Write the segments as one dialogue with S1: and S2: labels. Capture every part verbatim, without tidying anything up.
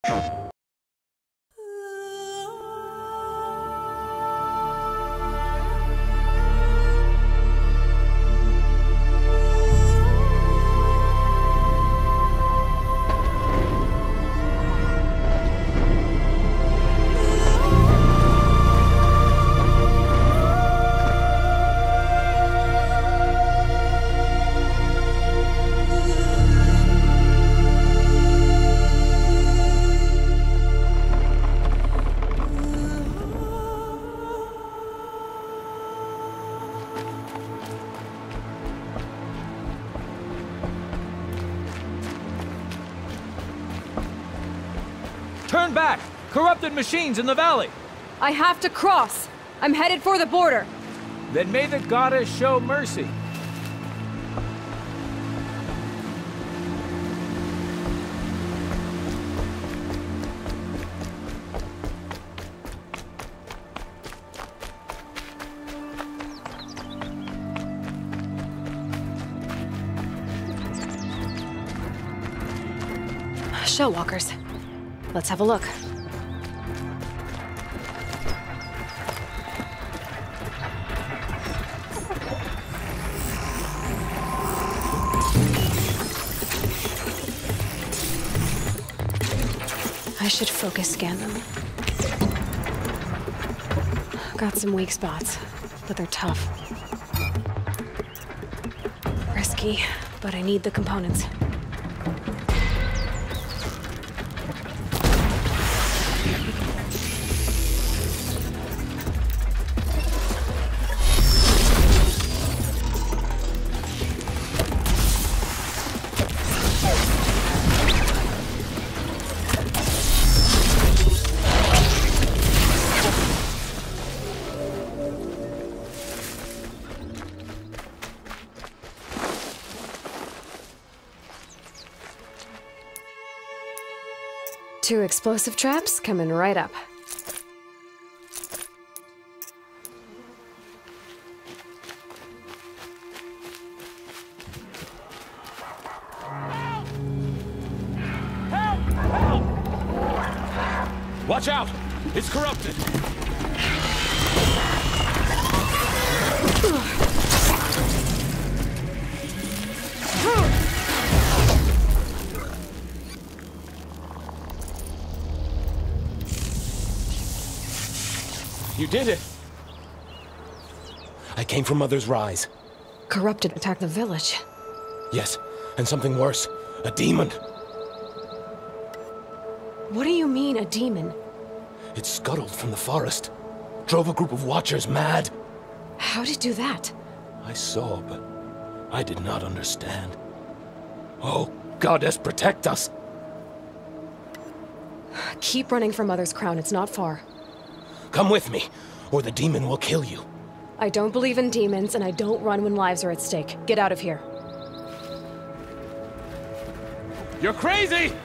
S1: Turn back! Corrupted machines in the valley!
S2: I have to cross! I'm headed for the border!
S1: Then may the goddess show mercy.
S2: Shellwalkers. Let's have a look. I should focus scan them. Got some weak spots, but they're tough. Risky, but I need the components. Two explosive traps coming right up.
S1: Help! Help! Watch out! It's corrupted! You did it!
S3: I came from Mother's Rise.
S2: Corrupted attacked the village.
S3: Yes, and something worse. A demon.
S2: What do you mean, a demon?
S3: It scuttled from the forest. Drove a group of Watchers mad.
S2: How'd it do that?
S3: I saw, but I did not understand. Oh, Goddess, protect us!
S2: Keep running for Mother's Crown, it's not far.
S3: Come with me, or the demon will kill you.
S2: I don't believe in demons, and I don't run when lives are at stake. Get out of here.
S1: You're crazy!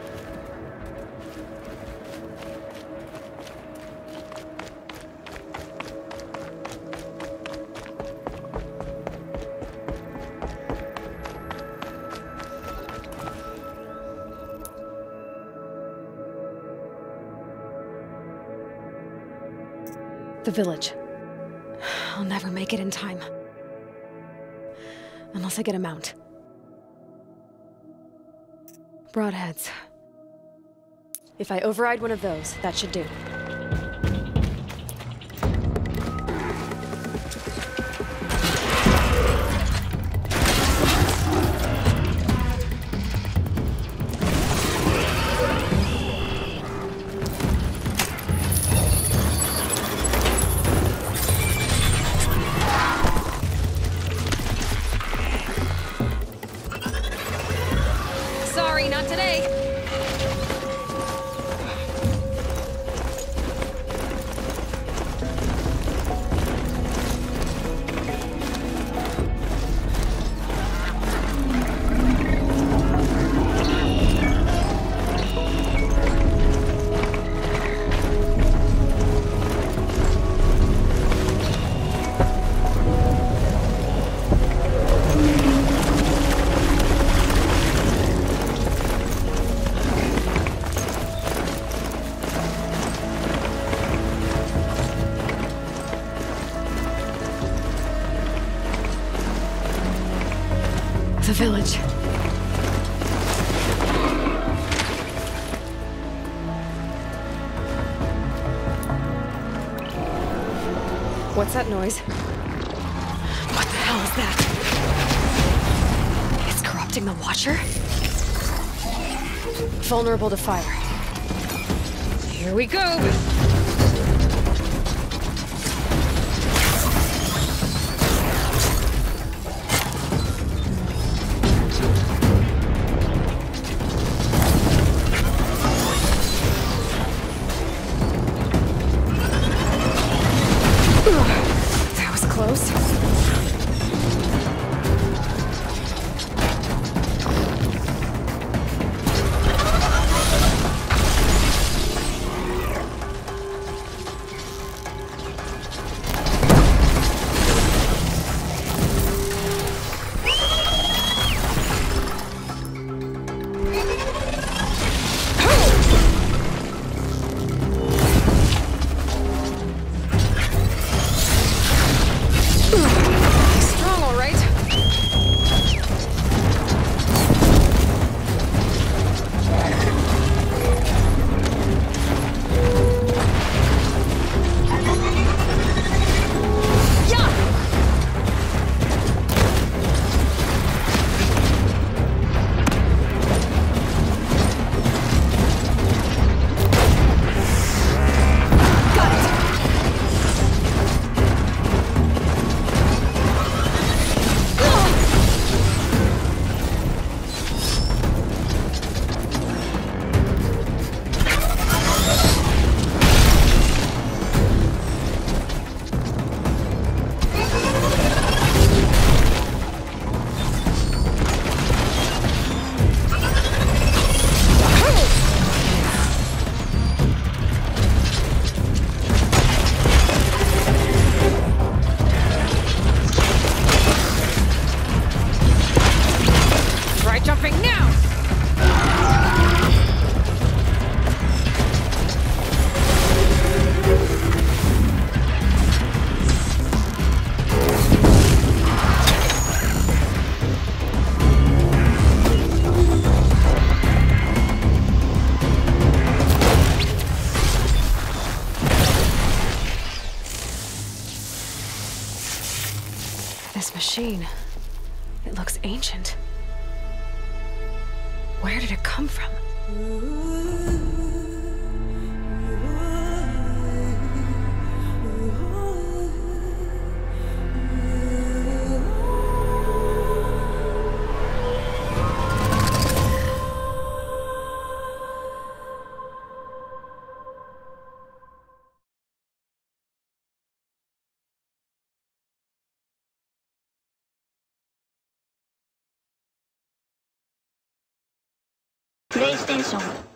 S2: The village. I'll never make it in time. Unless I get a mount. Broadheads. If I override one of those, that should do. Not today. the village. What's that noise? What the hell is that? It's corrupting the Watcher? Vulnerable to fire. Here we go! That was close. Strong, all right. Try jumping now! This machine, it looks ancient. Where did it come from?
S4: PlayStation